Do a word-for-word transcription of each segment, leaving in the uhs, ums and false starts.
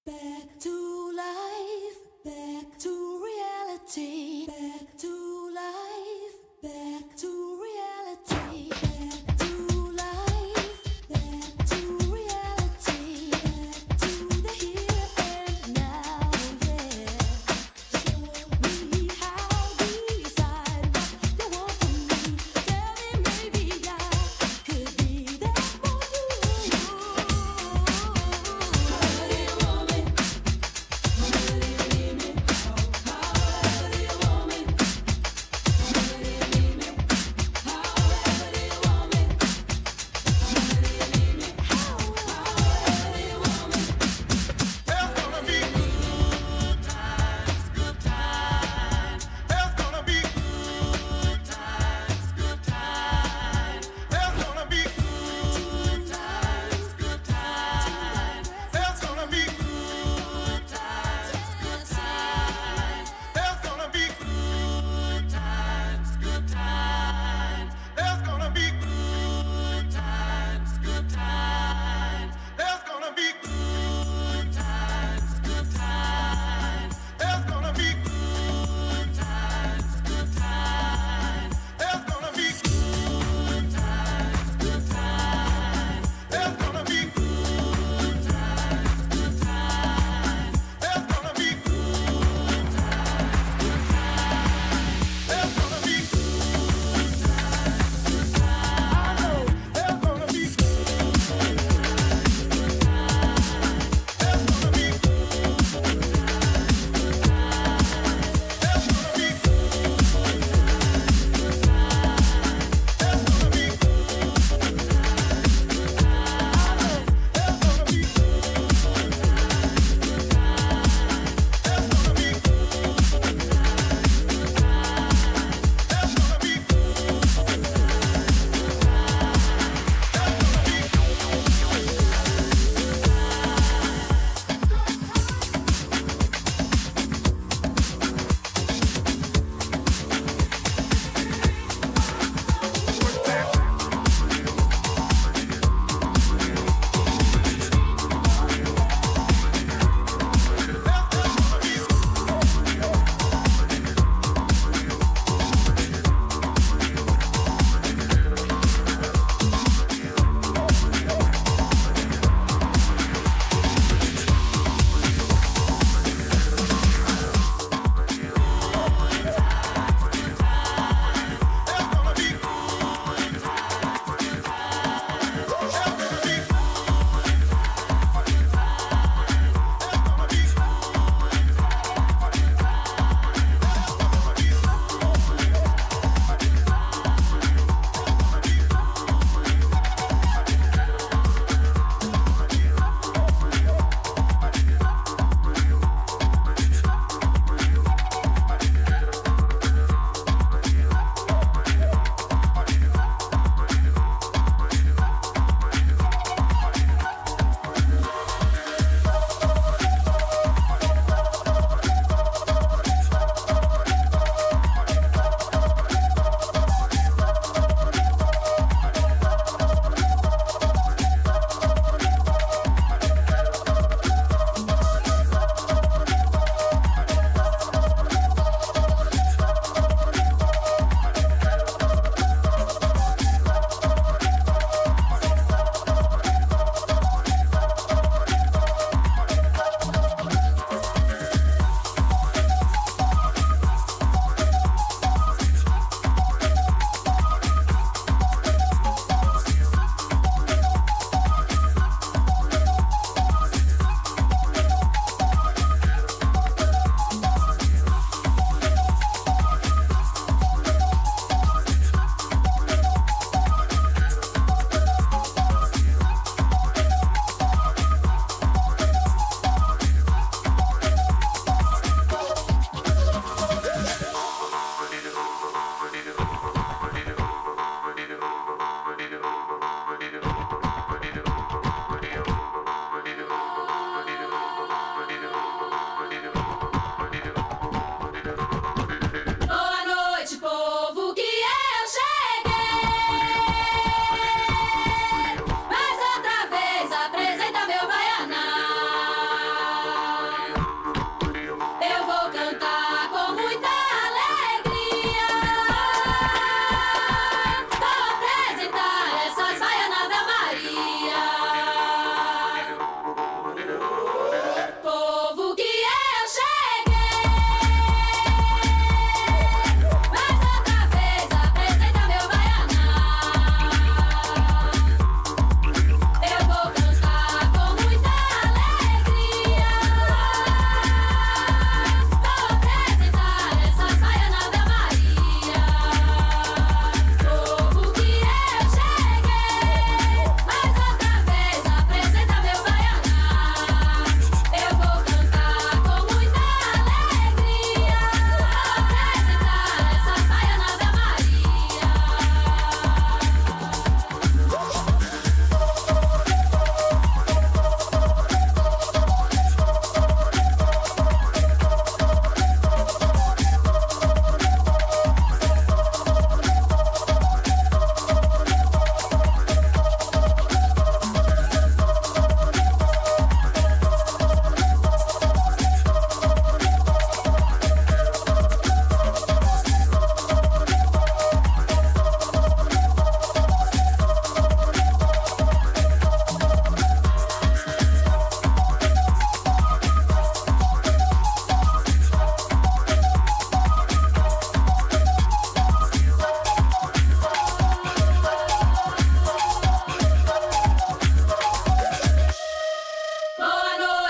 Back to life, back to reality, back to life, back to reality, back to life, back to reality, back to the here and now, yeah. Show me how, decide what you want from me. Tell me maybe I could be there for you. How do you want me? How do you need me? How do you want me?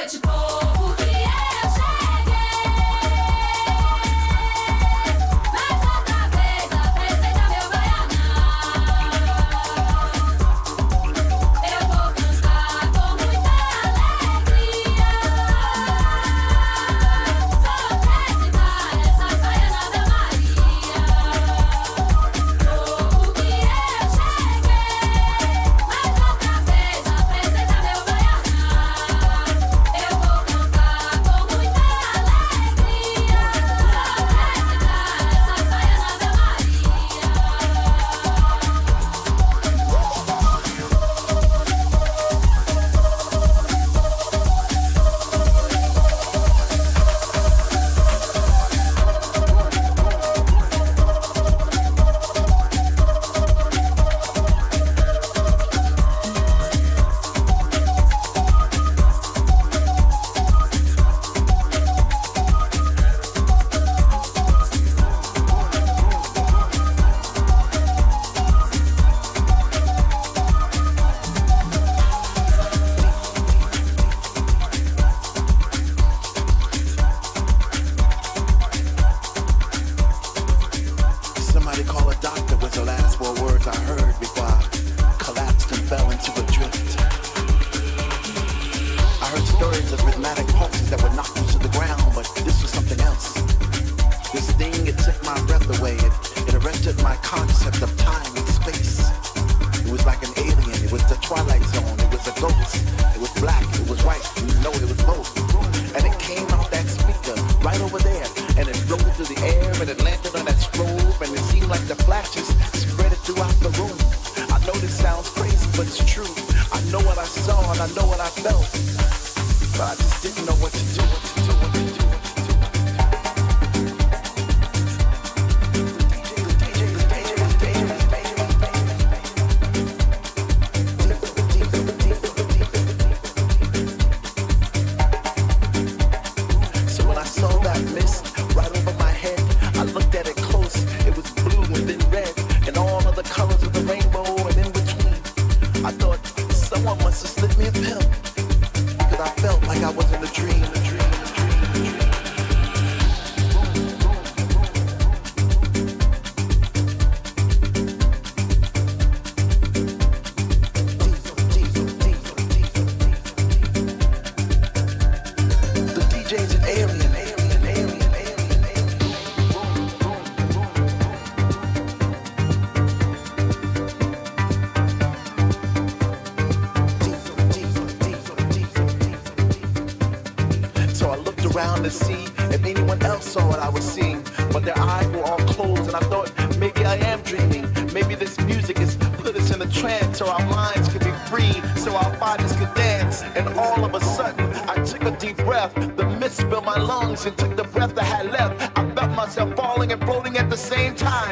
And took the breath I had left. I felt myself falling and floating at the same time.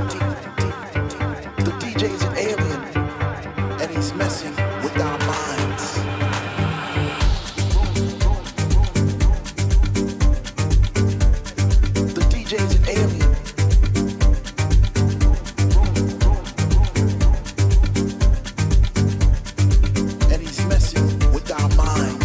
The D J's an alien, and he's messing with our minds. The D J's an alien. And he's messing with our minds.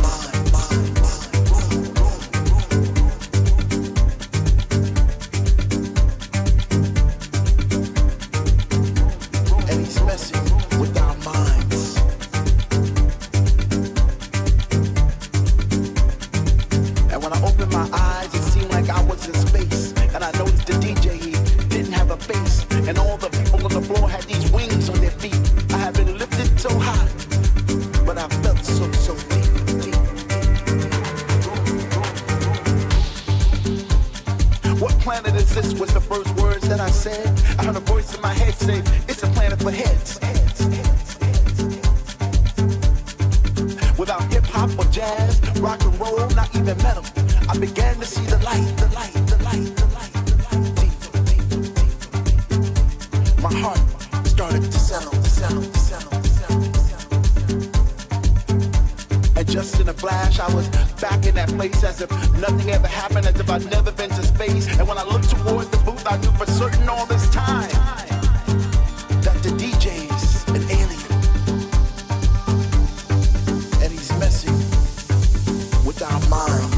mind.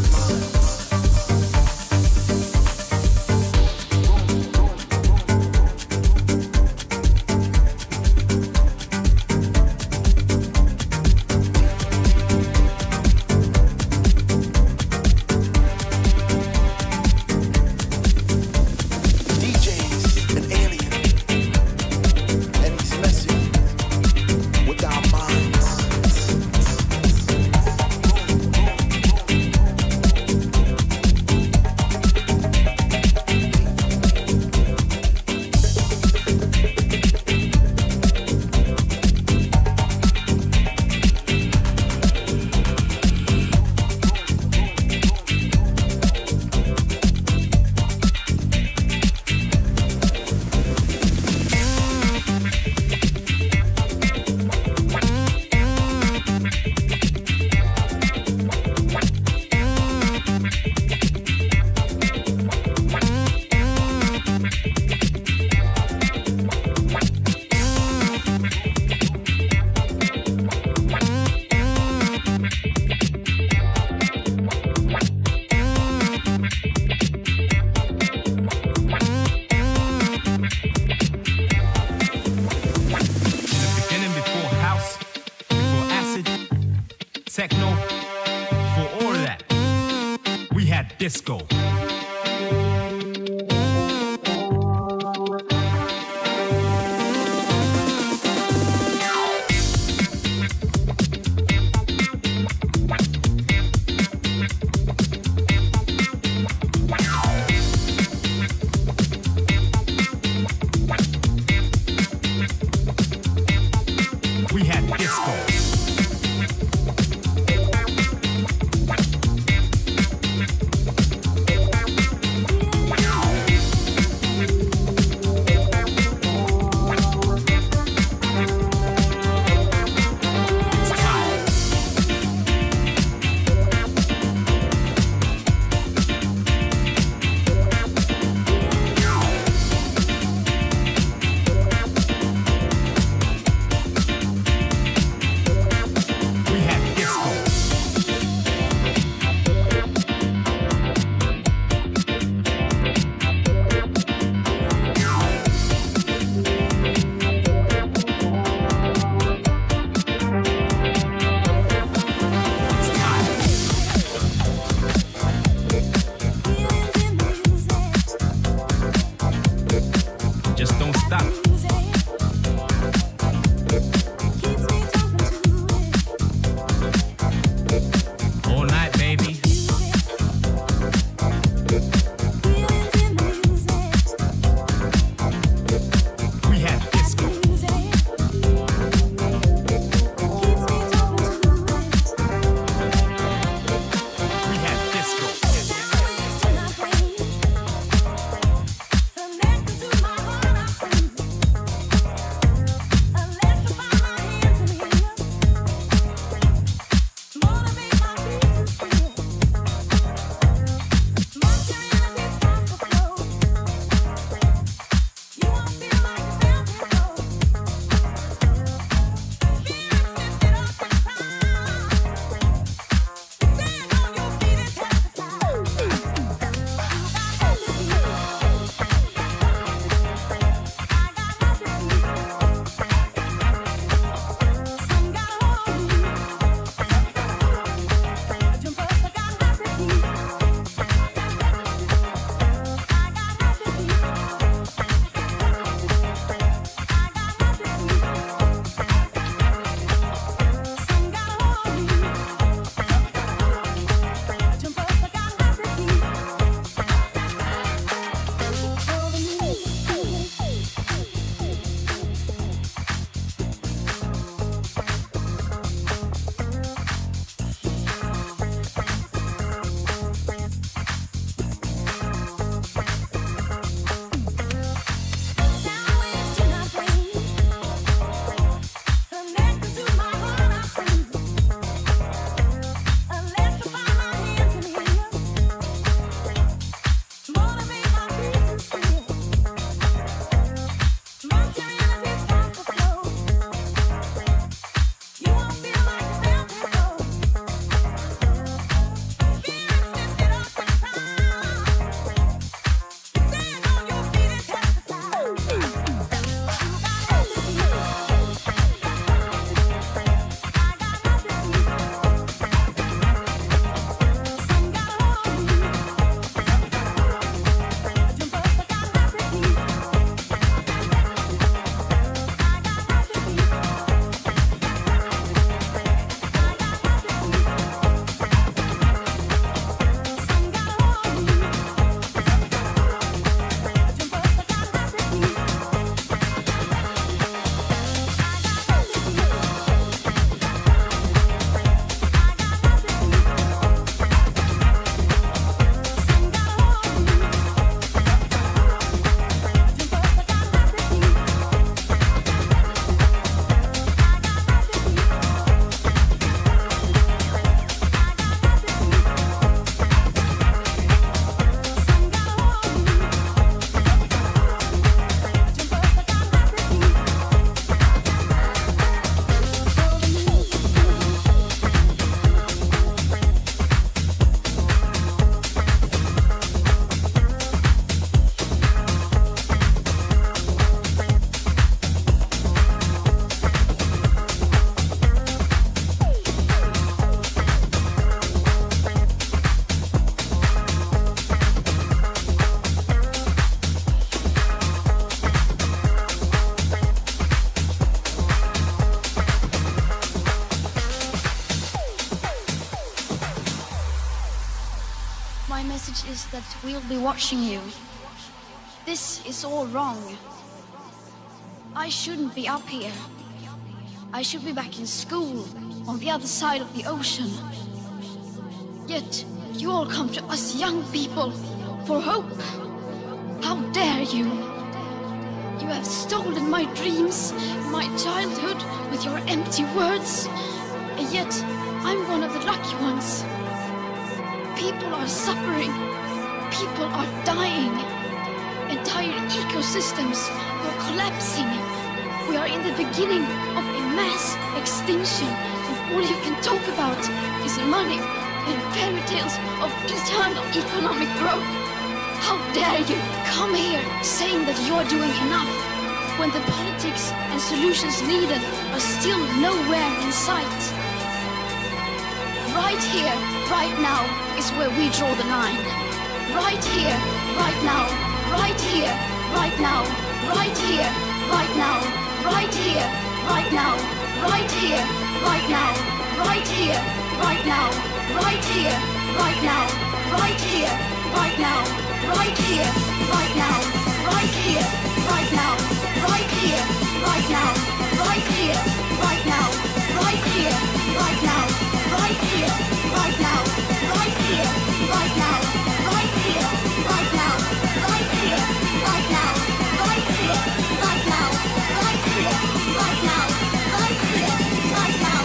Techno, for all of that, we had disco. We had disco. My message is that we'll be watching you. This is all wrong. I shouldn't be up here. I should be back in school, on the other side of the ocean. Yet, you all come to us young people for hope. How dare you? You have stolen my dreams, my childhood, with your empty words. And yet, I'm one of the lucky ones. People are suffering. People are dying. Entire ecosystems are collapsing. We are in the beginning of a mass extinction, and all you can talk about is money and fairy tales of eternal economic growth. How dare you come here saying that you're doing enough, when the politics and solutions needed are still nowhere in sight. Right here, right now, is where we draw the line. Right here, right now, right here, right now, right here, right now, right here, right now, right here, right now, right here, right now, right here, right now, right here, right now, right here, right now, right here, right now, right here, right now, right here, right now, right here, right now, right here, right now, right here, right now, right here, right now, right here, right now, right here, right now, right here, right now, right here, right now.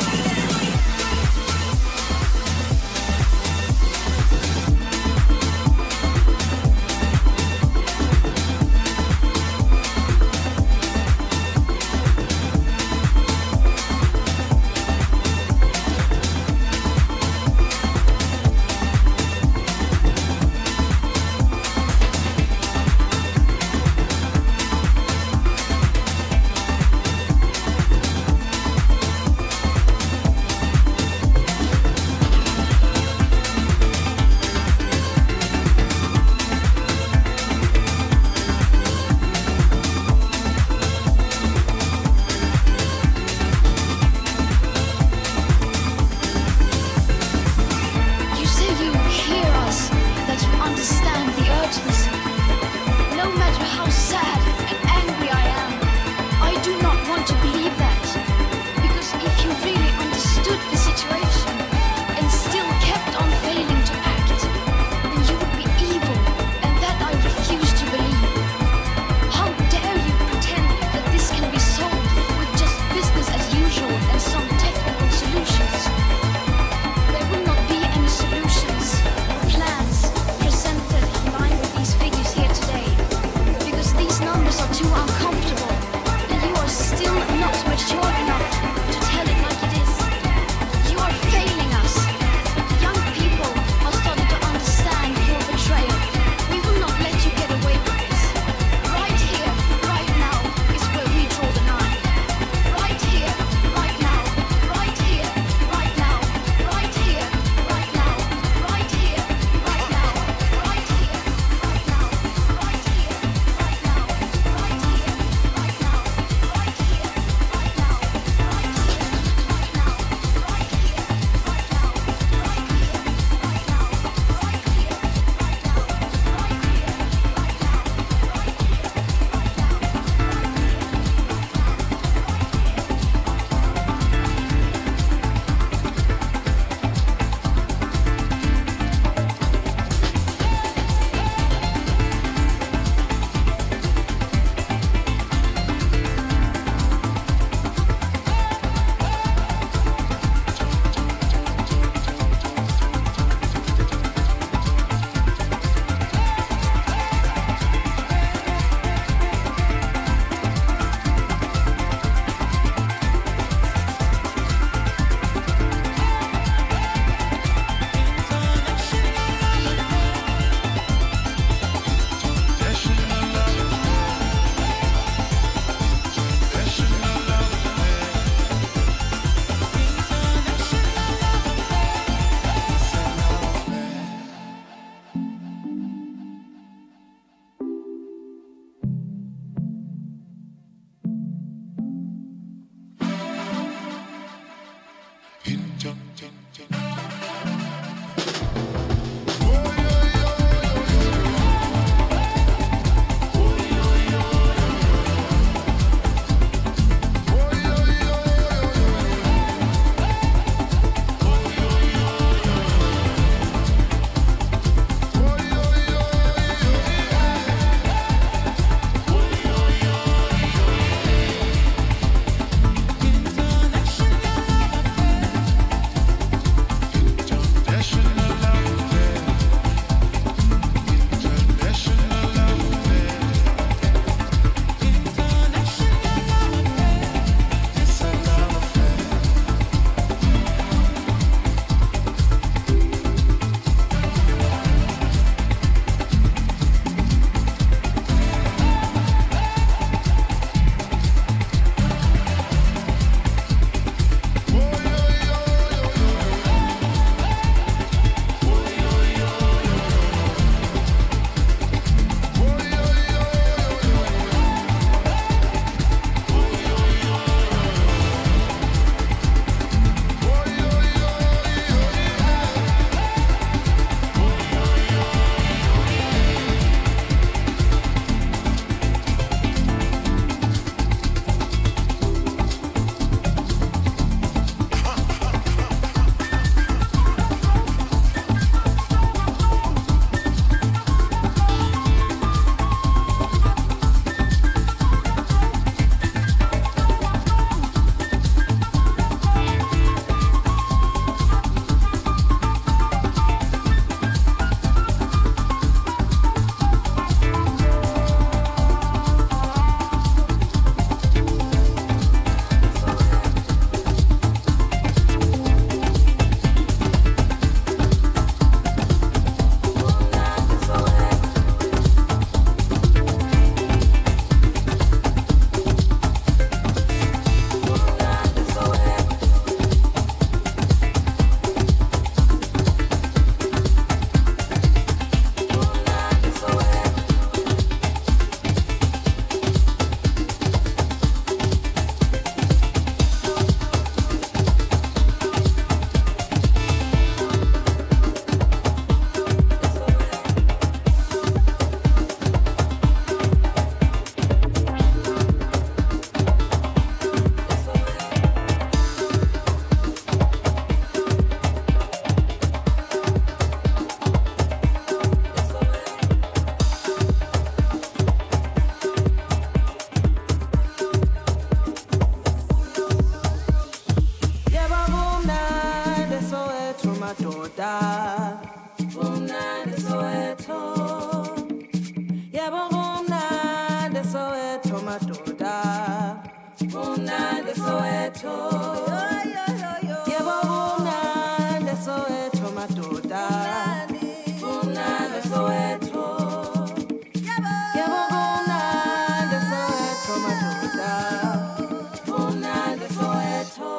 Kumnandi Soweto. Yebo kumnandi Soweto madoda. Kumnandi Soweto. Yebo kumnandi Soweto madoda. Kumnandi Soweto. Yebo kumnandi Soweto madoda. Kumnandi Soweto.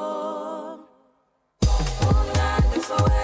Kumnandi Soweto.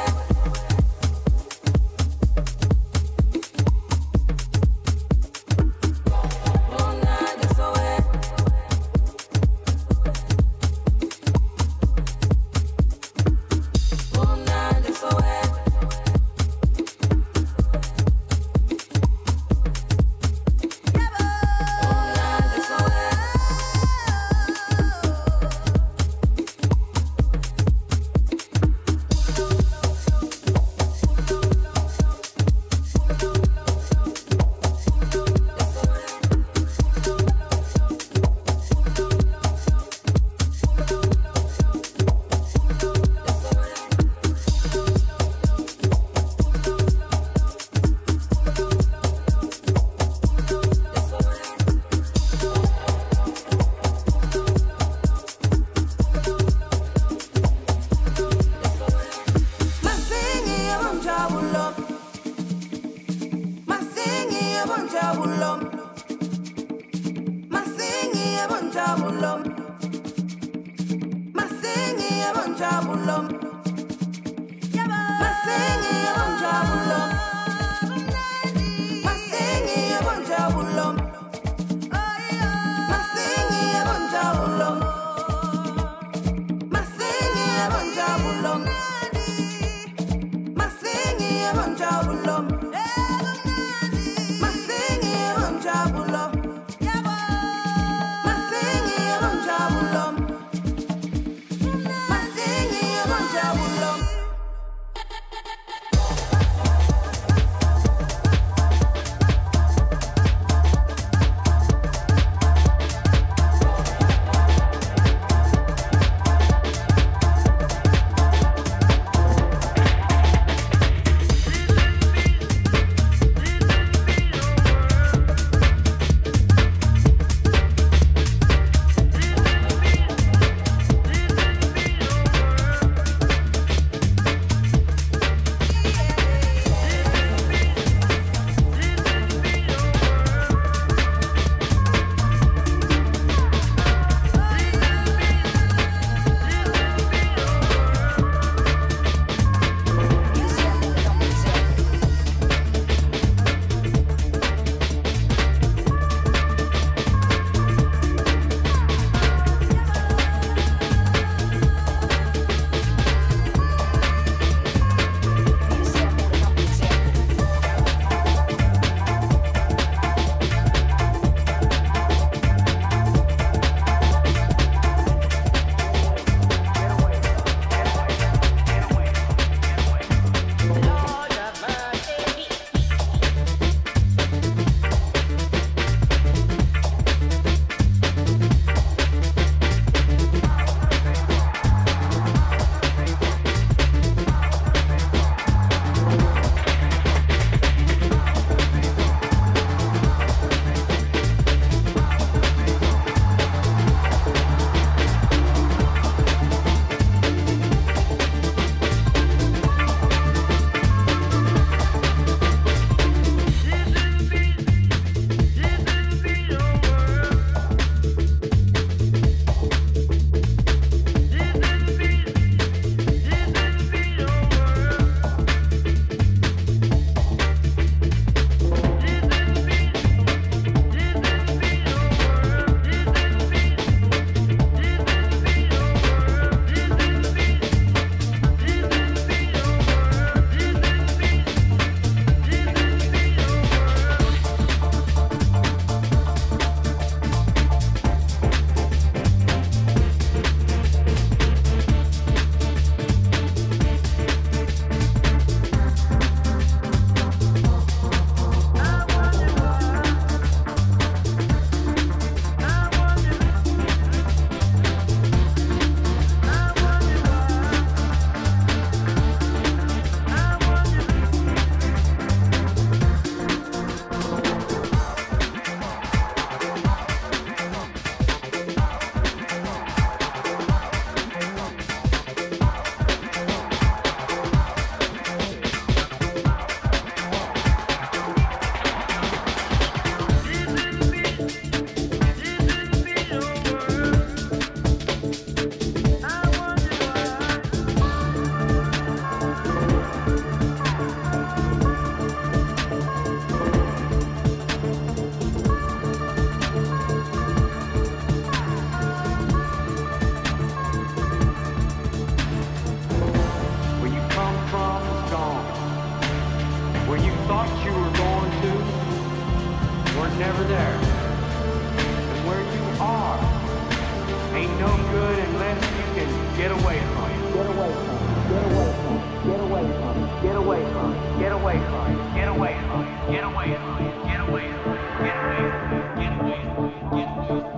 thought you were going to were never there. And where you are ain't no good unless you can get away from it. Get away from it. Get away from it. Get away from it. Get away from it. Get away from it. Get away from it. Get away from it. Get away from it. Get away from it. Get away from it. Get away from it.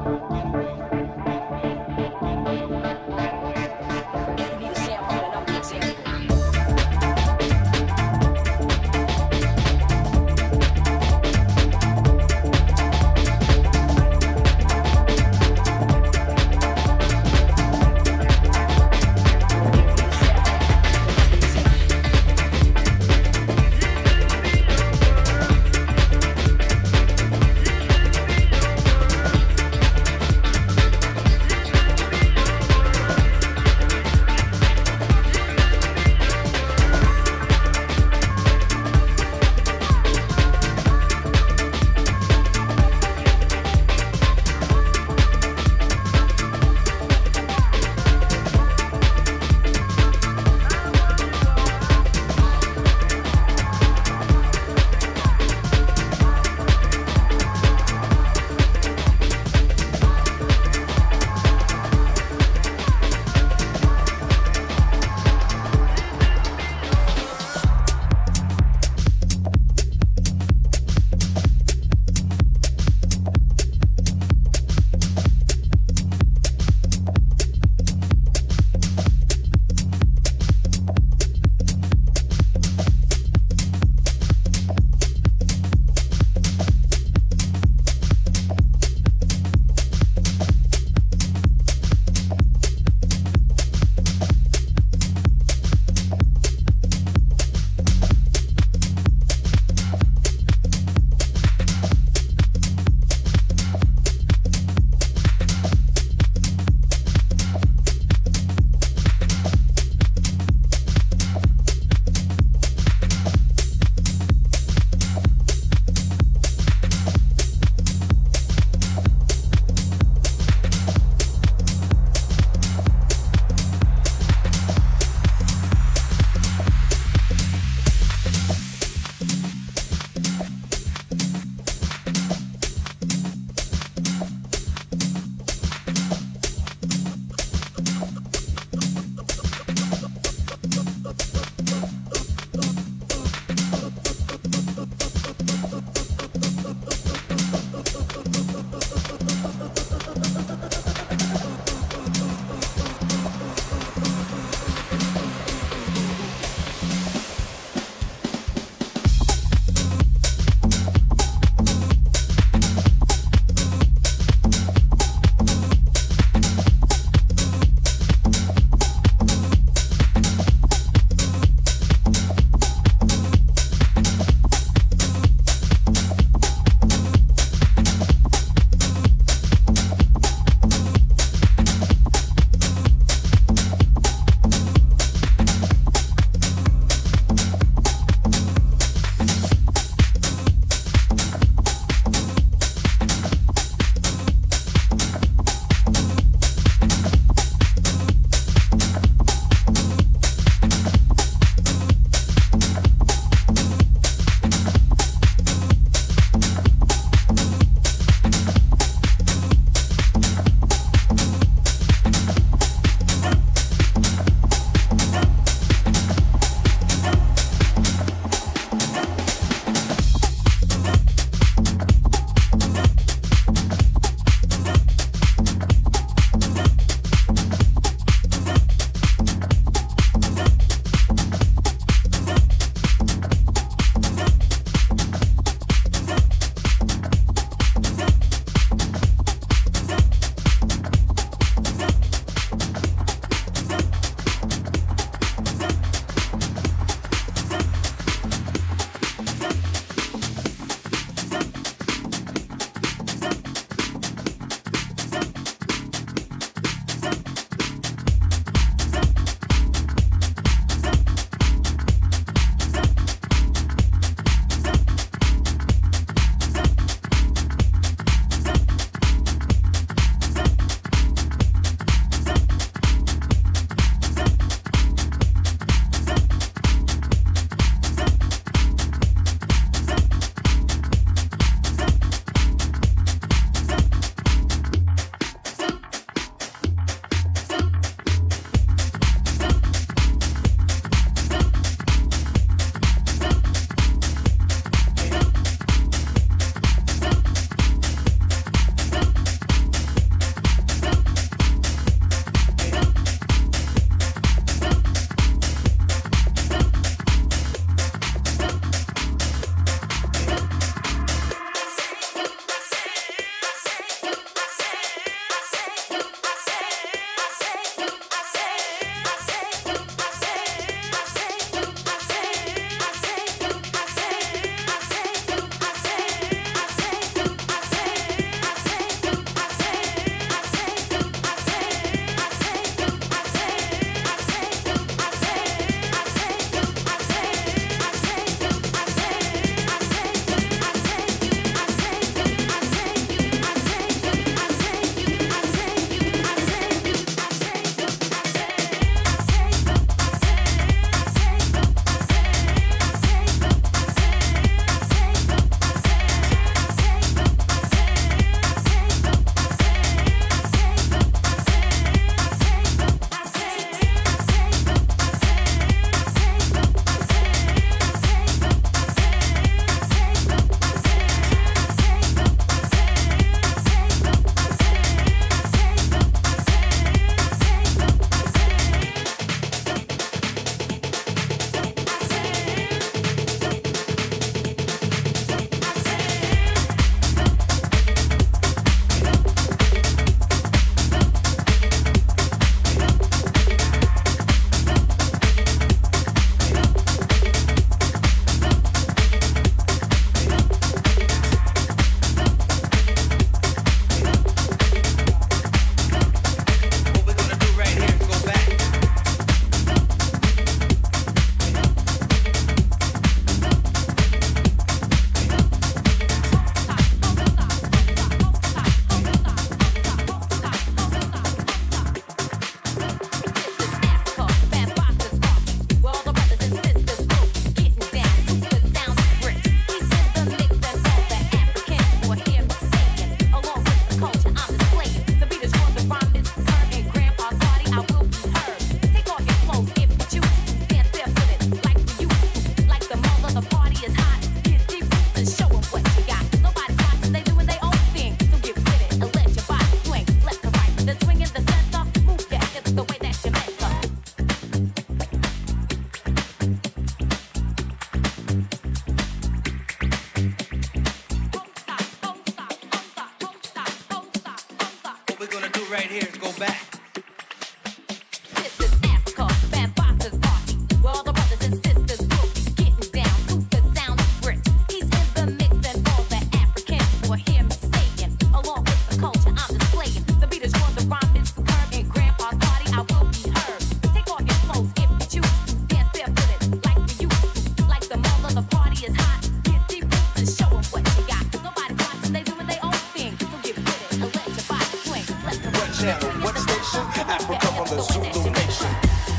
is hot. Get deep and show 'em what you got. Nobody's watching, they doing their own thing. So get with it and let your body swing. Let the What channel, what station? Africa from the Zulu Nation.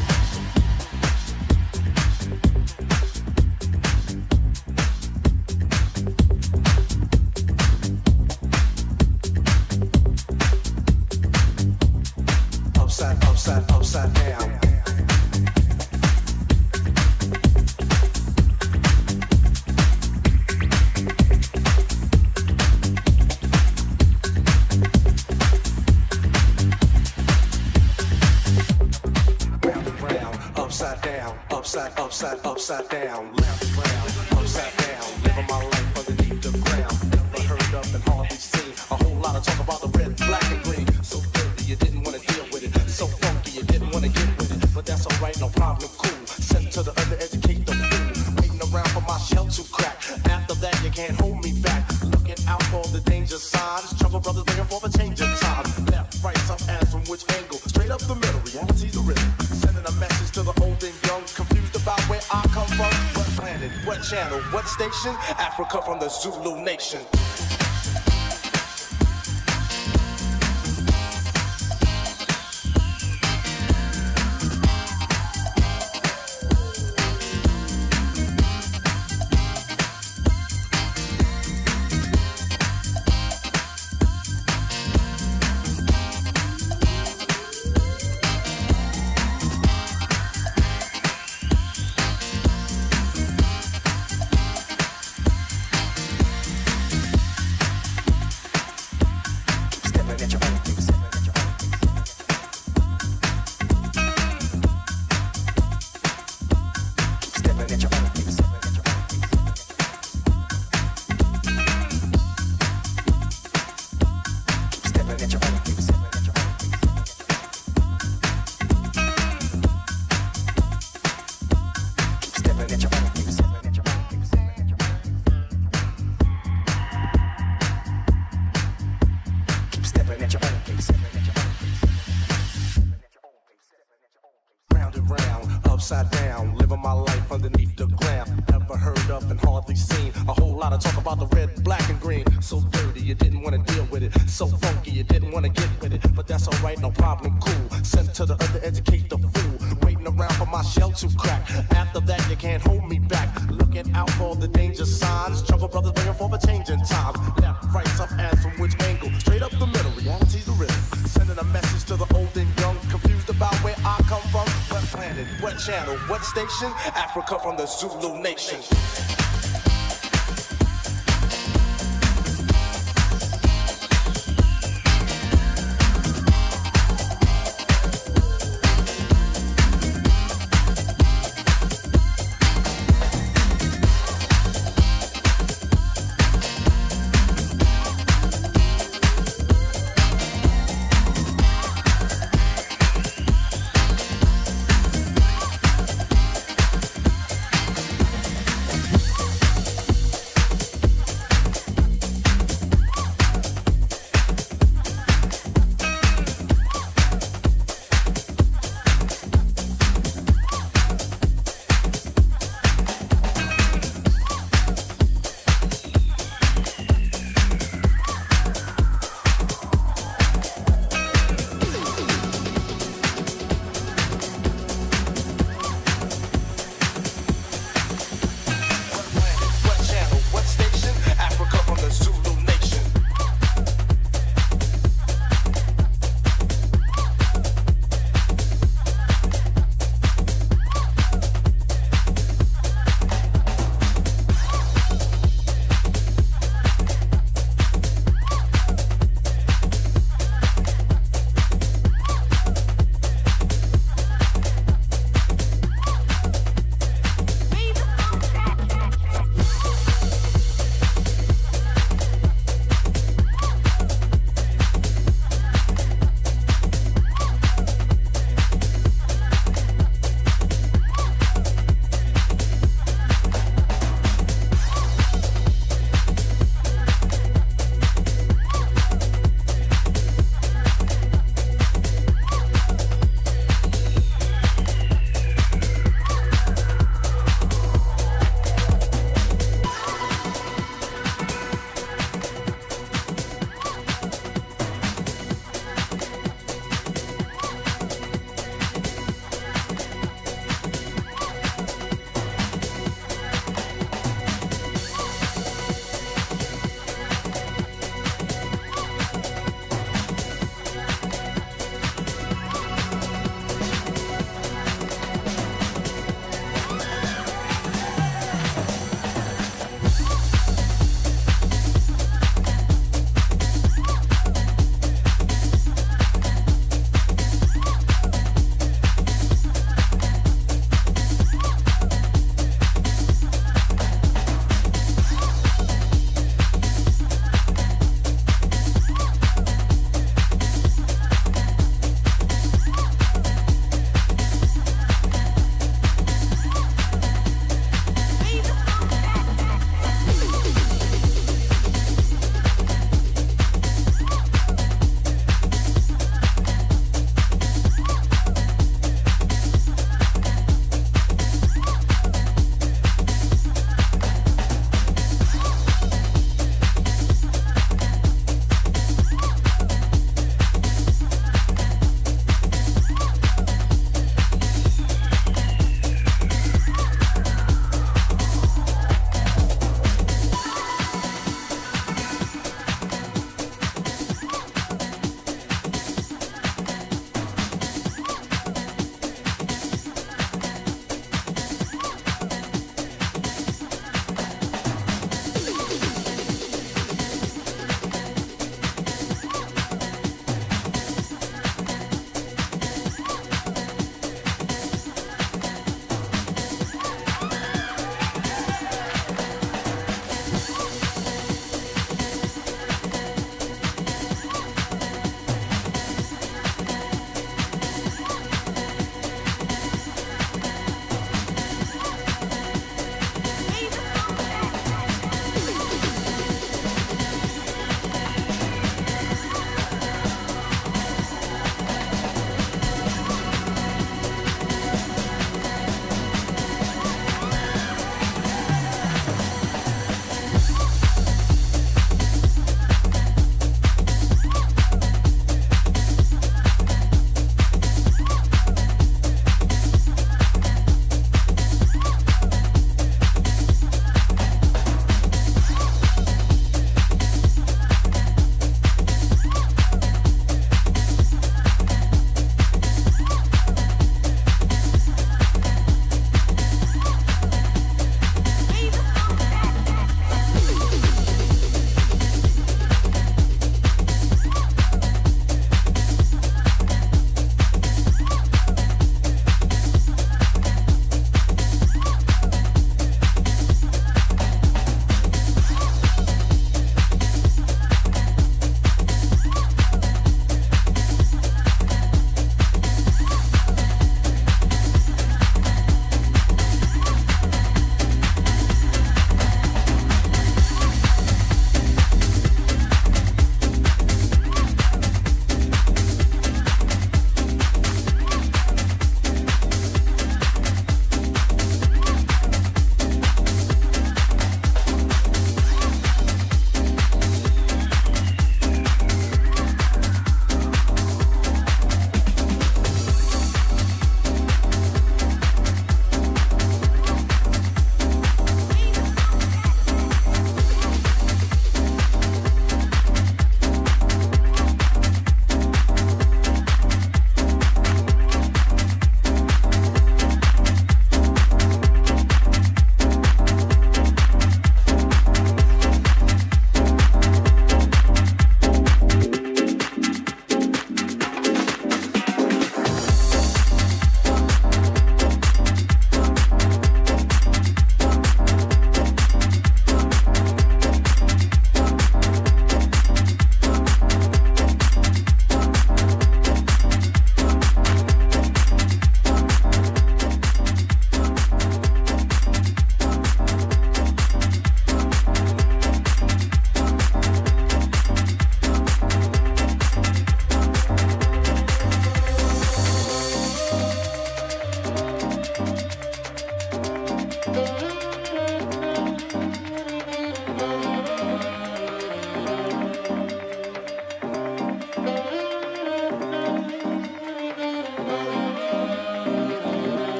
Upside, upside, upside down. Upside down, upside, upside, upside down, left round, upside down, living my life underneath the ground. Never heard of and hardly seen a whole lot of talk about the red, black, and green. So dirty, you didn't want to deal with it. So funky, you didn't want to get with it. But that's alright, no problem, cool. Sent to the undereducate the fool. Waiting around for my shell to crack. After that, you can't hold me back. Looking out for the danger signs. Trouble brothers looking for the change of time. Left, right, some ass from which angle? Straight up the middle, reality's the rhythm. Sending a message to the old and young, confused about where I come from. What planet, what channel, what station? Africa from the Zulu Nation. Upside down, living my life underneath the ground. Never heard of and hardly seen a whole lot of talk about the red, black, and green. So dirty, you didn't want to deal with it. So funky, you didn't want to get with it. But that's alright, no problem, cool. Sent to the undereducate the fool. Waiting around for my shell to crack. After that, you can't hold me back. Looking out for the danger signs. Trouble brothers bringing for a change in time. Left, right, some ass from which angle? Straight up the middle, reality's the rhythm. Sending a message to the old and young, confused about where I come from. What planet, what channel, what station? Africa from the Zulu Nation.